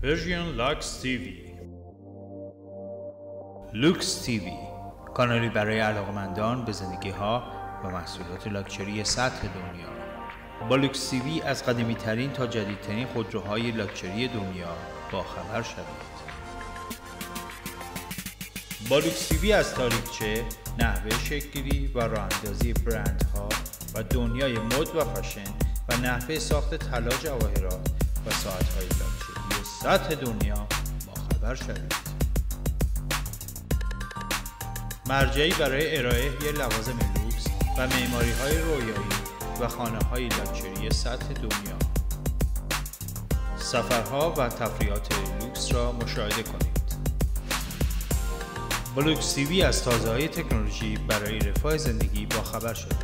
پرژین لوکس تیوی. لوکس تیوی کانالی برای علاقمندان به زندگی ها و محصولات لاکچری سطح دنیا. با لوکس تیوی از قدیمی ترین تا جدیدترین خودروهای لاکچری دنیا با خبر شوید. با لوکس تیوی از تاریخچه، نحوه شکل‌گیری و راه‌اندازی برندها و دنیای مد و فشن و نحوه ساخت طلا، جواهرات و ساعت‌های لاکچری سطح دنیا با خبر شوید. مرجعی برای ارائه لوازم لوکس و معماری‌های رویایی و خانه‌های لاکچری سطح دنیا. سفرها و تفریحات لوکس را مشاهده کنید. با لوکس تیوی از تازه‌های تکنولوژی برای رفاه زندگی با خبر شوید.